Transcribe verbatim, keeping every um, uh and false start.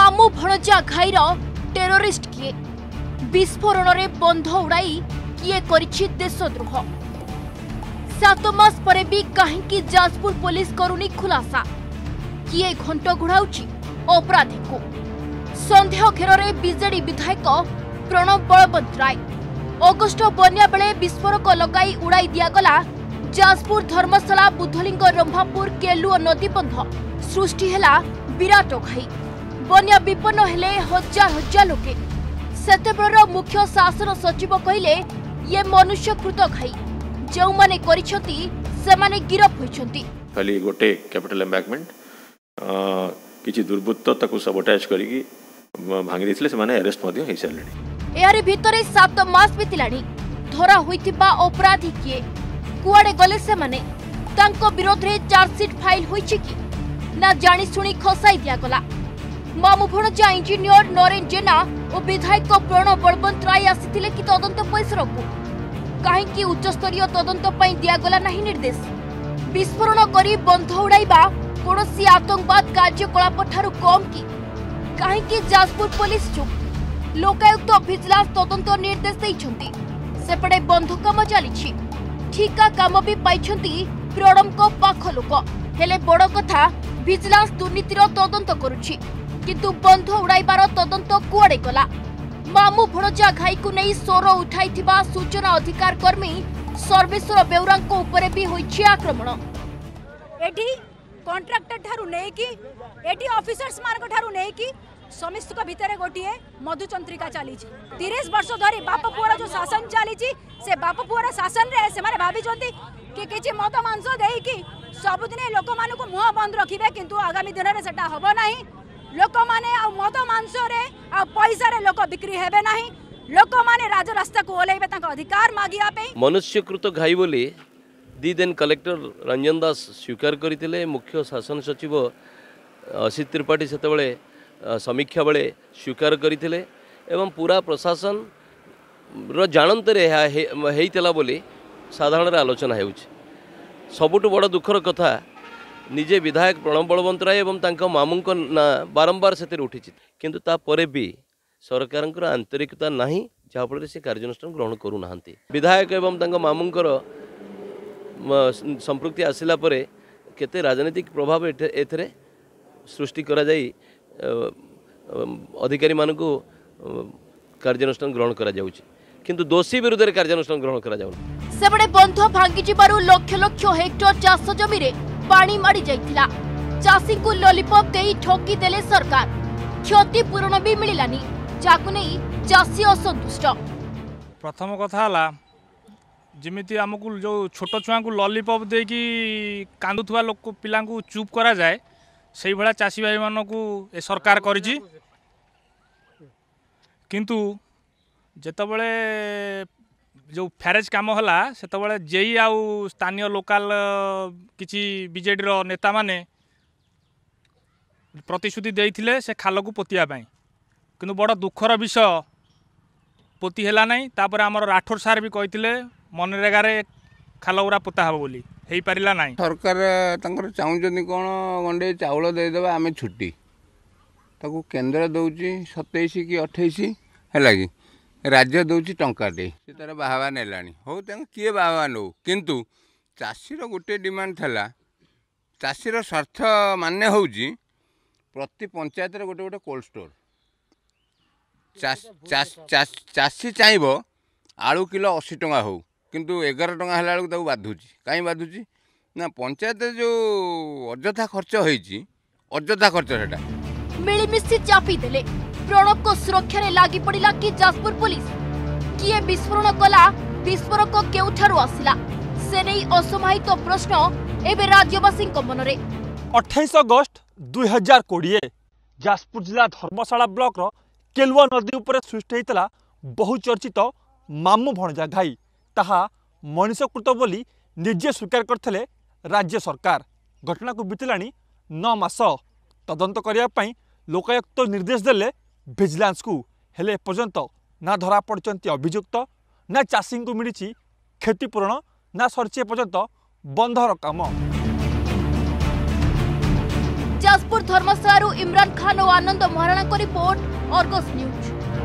मामू भणजा घाईर टेरोरिस्ट किए विस्फोरण रे बंध उड़ाई किए करिछि देशद्रोह। सात मास परे भी कहीं जाजपुर पुलिस करुनी खुलासा किए घंट घुड़ाउछि अपराधी को। संदेह घेर में बीजेडी विधायक प्रणब बलवंत राय अगस्ट बन्या बेले विस्फोरक लगाई उड़ाई दियागला जाजपुर धर्मशाला बुधलिंग रंभापुर केलुओ नदी बंध सृष्टि हेला विराट घाई। बन्या विपन्न हेले हजार हजार लोके। सेतेबेलर मुख्य शासन सचिव कहिले ये मनुष्यकृत घाई जो माने करिसथि से माने गिरफ होइछथि। खाली गोटे कैपिटल एम्बैंकमेंट किछि दुर्बृत्त ताकू सबोटाइज करिकि भांगी दिथिले से माने अरेस्ट मध्य होई सारलेनी। एहारी भितरे सात मास बितिलाणी धरा होइतिबा अपराधी किए कुआडे गले से माने तांको विरोध रे चार्जशीट फाइल होइछि कि ना जानी सुनी खसाई दिया गला। मामू भणजा इंजीनियर नरेन जेना और विधायक प्रणब बलवंत राय आसीथिले कि तदंत पैसरकु कहीं उच्चस्तरीय तदंत पई दियागला नहीं निर्देश। विस्फोरण करी बंध उड़ाइबा कौनसी आतंकवाद कार्यकलाप ठारू कम कि कहीं जाजपुर पुलिस चुप। लोकायुक्त भिजिलांस तदंत निर्देश देइछंती। सेपटे बंध काम चली ठिका काम भी पाइछंती प्रणब को पाख लोक। हेले बड़ कथा भिजिलांस दुर्नीतिर तदंत करुछि किंतु बंध उड़ाइबार तदंत कुआडे गला। मामू भणजा घाई को नहीं स्वर उठाइथिबा सूचना अधिकार कर्मी सर्वेश्वर बेउरांको उपरे भी होइछि आक्रमण। एठी कॉन्ट्रैक्टर ठारू नै कि एठी ऑफिसर्स मार्क ठारू नै कि समिस्त को भितर गोटिए मधुचंद्रिका चली तीस वर्ष धरी बाप पुअर जो शासन चली से बाप पुअर शासन रे से माने भाभी जंती कि किछि मत मांस देई कि सबदिने लोक मानको मुह बंद रखिबे किंतु आगामी दिन रे सेटा हबो नाही। लोक माने आ मद मांस रे आ पैसा रे लोक बिक्री हेबे नाही। लोक माने राज रास्ता को ओलेबे तांको अधिकार मागिया पे। मनुष्यकृत घाई बोली दी दिन कलेक्टर रंजन दास स्वीकार करथिले। मुख्य शासन सचिव असित त्रिपाठी सेतबेले समीक्षा बेले स्वीकार करथिले एवं पूरा प्रशासन रो जानंतरे हेइतला बोली साधारण आलोचना हेउछि। सबुठु बड़ दुखर कथा निजे विधायक प्रणब बलवंत राय एवं तांको मामूंको ना बारंबार सेतिर उठिछि किंतु ता परे भी सरकारंकर आंतरिकता नाही जाफल से कार्यानुष्ठान ग्रहण करू नाहंती। विधायक एवं तांको मामूंकर संपृक्ति आसिला परे केते राजनीतिक प्रभाव एथरे सृष्टि करा जाई अधिकारी मानकु कार्यानुष्ठान ग्रहण करा जाउछि किंतु दोषी विरुद्ध रे कार्यानुष्ठान ग्रहण करा जाउनि। सेबडे बंध भांगी जिबारु लक्ष लक्ष हेक्टर चाष जमी रे पानी मारी जाइथिला। चाषी को लॉलीपॉप देई ठोकी देले सरकार। क्षतिपूरण भी मिलिलानी जाकु नै चाषी असंतुष्ट। प्रथम कथा हला जिमिति हमकु जो छोट छुआ को लॉलीपॉप दे कि कांदुथुवा लोक पिला को चुप करा जाए से भाया चाषी भाई मान को ए सरकार करिछि किंतु जेतबले जो फैरेज काम होला सेतबले जेई आउ स्थानीय लोकल किछि बीजेडी रो नेता माने प्रतिश्रुति देइथिले से खाल को पोतिया पाई किंतु बड़ दुखर विषय पोती हेला नहीं। तापर हमर राठौर सार भी कहिथिले मनरेगा रे खाल उरा पोता हबो बोली हेई पारिला नहीं। सरकार तंकर चाहुचनी कोन गंडे चाउल दे देबा आमे छुट्टी ताकू केंद्र दउची सत्ताईस कि अट्ठाईस हैला कि राज्य दउची टंकाटे से तार बाहवा नेलानी हो तंग किए बाहवा नो किंतु चाषीर गोटे डिमांड थला चाषीर स्वार्थ मान्य होउची प्रति पंचायत रे गोटे गोटे कोल्ड स्टोर चाषी चाहब आलू किलो अशी टंका हो किंतु एगार टंका है बेलू बाधुची कहीं बाधुची ना पंचायत जो अଯଥା खर्च होइची अଯଥା खर्च सेटा मिलीमिशी चापी देले। प्रणब को सुरक्षा रे लागी पड़िला कि जाजपुर पुलिस किए विस्फोरण कला विस्फोरक केउठारु आसिला से नै असमाहित प्रश्न एबे राज्यवासी मन रे। अट्ठाईस अगस्त दुई हजार कोड़े जाजपुर जिला धर्मशाला ब्लॉक रो केलुआ नदी उपरे सृष्टि होता बहुचर्चित मामू भणजा घाई ताहा मनुष्यकृत बोली निजे स्वीकार करथिले राज्य सरकार। घटना को बीतलानी नौ मास तदंत करने लोकायुक्त निर्देश देले विजिलेंस को हेले एपर्यंत ना धरा पड़चंती अभियुक्त ना चाषी को मिली क्षतिपूरण ना सरची एपर्यंत बंधर काम। जाजपुर धर्मशाला इमरान खान और आनंद महाराणा को रिपोर्ट, अर्गस न्यूज।